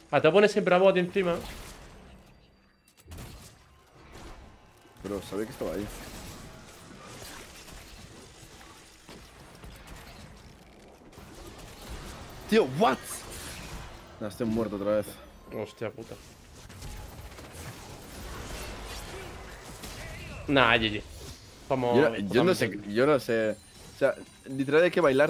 Ah, te pones siempre a bot encima. Pero sabía que estaba ahí. Tío, what? No, estoy muerto otra vez. Hostia puta. Nah, GG. Como Yo no sé, o sea, literal hay que bailar